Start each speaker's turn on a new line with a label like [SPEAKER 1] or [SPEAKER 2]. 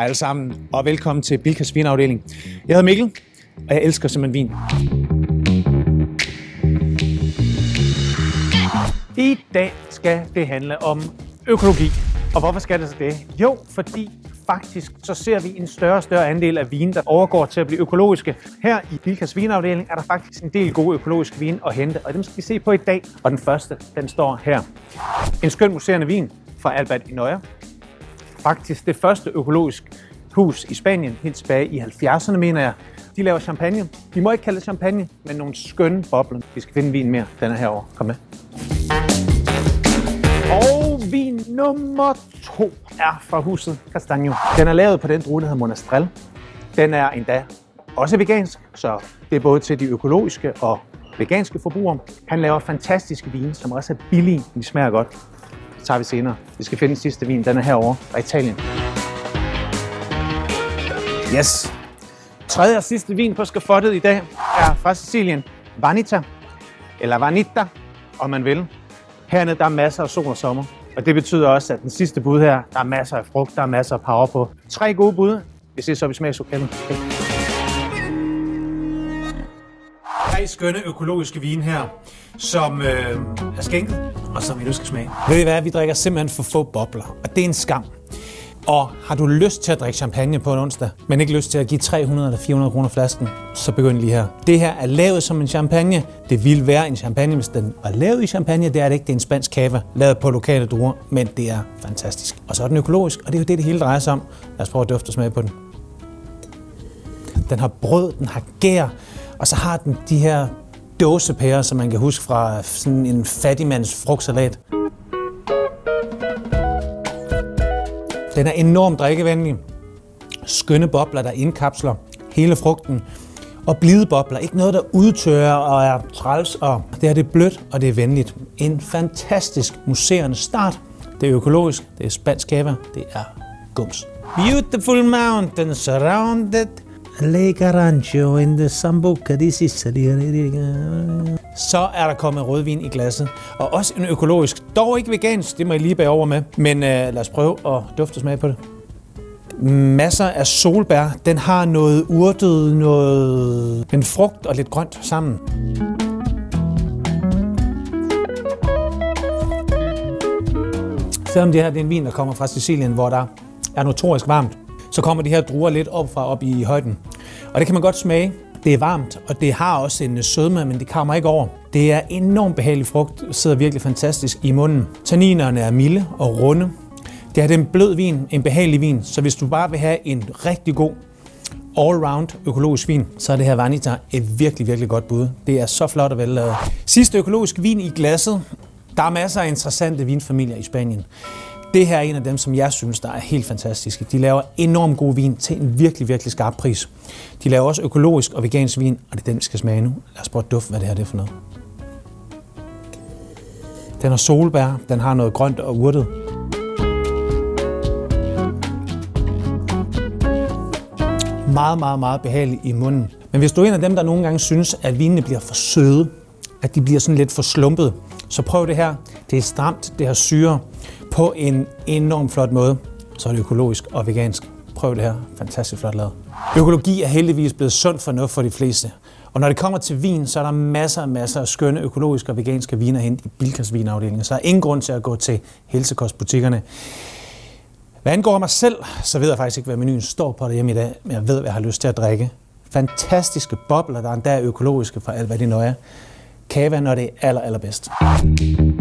[SPEAKER 1] Hej alle sammen, og velkommen til Bilkas vinafdeling. Jeg hedder Mikkel, og jeg elsker simpelthen vin. I dag skal det handle om økologi. Og hvorfor skal det så det? Jo, fordi faktisk så ser vi en større og større andel af vin, der overgår til at blive økologiske. Her i Bilkas vinafdeling er der faktisk en del gode økologiske vin at hente, og dem skal vi se på i dag. Og den første, den står her. En skøn museerende vin fra Albert i Noia. Faktisk det første økologisk hus i Spanien, helt tilbage i 70'erne, mener jeg. De laver champagne. Vi må ikke kalde det champagne, men nogle skønne bobler. Vi skal finde vin mere. Den er herovre. Kom med. Og vin nummer 2 er fra huset Castaño. Den er lavet på den drue, der hedder Monastrell. Den er endda også vegansk, så det er både til de økologiske og veganske forbrugere. Han laver fantastiske vine, som også er billige, men de smager godt. Det tager vi senere. Vi skal finde den sidste vin. Den er herovre fra Italien. Yes. Tredje og sidste vin på skafottet i dag er fra Sicilien. Vanita, eller Vanita, om man vil. Hernede der er masser af sol og sommer, og det betyder også, at den sidste bud her, der er masser af frugt, der er masser af power på. 3 gode bud. Vi ses op i smagslokalet. Okay. 3 skønne økologiske vine her, som er skænket, og som vi nu skal smage. Ved I hvad? Vi drikker simpelthen for få bobler, og det er en skam. Og har du lyst til at drikke champagne på en onsdag, men ikke lyst til at give 300 eller 400 kroner flasken, så begynd lige her. Det her er lavet som en champagne. Det vil være en champagne, hvis den var lavet i champagne. Det er det ikke. Det er en spansk cava, lavet på lokale druer, men det er fantastisk. Og så er den økologisk, og det er jo det hele drejer sig om. Lad os prøve at dufte og smage på den. Den har brød, den har gær, og så har den de her dåsepærer, som man kan huske fra sådan en fattigmands frugtsalat. Den er enormt drikkevenlig. Skønne bobler, der indkapsler hele frugten. Og blide bobler. Ikke noget, der udtørrer og er træls. Og det er blødt, og det er venligt. En fantastisk museerende start. Det er økologisk, det er spansk cava, det er gums. Beautiful mountains surrounded. Lake Arancio in the Sambuca di Sicily. Så er der kommet rødvin i glasset, og også en økologisk. Dog ikke vegansk, det må I lige bage over med. Men lad os prøve at dufte og smage på det. Masser af solbær. Den har noget urtet, en frugt og lidt grønt sammen. Selvom det her det er en vin, der kommer fra Sicilien, hvor der er notorisk varmt, så kommer de her druer lidt op i højden. Og det kan man godt smage. Det er varmt, og det har også en sødme, men det kommer ikke over. Det er enormt behagelig frugt. Det sidder virkelig fantastisk i munden. Tanninerne er milde og runde. Det er en blød vin, en behagelig vin. Så hvis du bare vil have en rigtig god all-round økologisk vin, så er det her Vanita et virkelig, virkelig godt bud. Det er så flot og vellavet. Sidste økologisk vin i glasset. Der er masser af interessante vinfamilier i Spanien. Det her er en af dem, som jeg synes, der er helt fantastiske. De laver enormt god vin til en virkelig, virkelig skarp pris. De laver også økologisk og vegansk vin, og det er den, vi skal smage nu. Lad os prøve at dufte, hvad det her er for noget. Den har solbær, den har noget grønt og urtet. Meget, meget, meget behagelig i munden. Men hvis du er en af dem, der nogle gange synes, at vinene bliver for søde, at de bliver sådan lidt for slumpet, så prøv det her. Det er stramt, det har syre på en enormt flot måde. Så er det økologisk og vegansk. Prøv det her. Fantastisk flot lavet. Økologi er heldigvis blevet sund fornuft for de fleste. Og når det kommer til vin, så er der masser af skønne økologiske og veganske viner hen i Bilkas vinafdeling. Så er ingen grund til at gå til helsekostbutikkerne. Hvad angår mig selv, så ved jeg faktisk ikke, hvad menuen står på derhjemme i dag, men jeg ved, hvad jeg har lyst til at drikke. Fantastiske bobler, der endda er økologiske fra Albert i Noia. Cava, når det er allerbedst.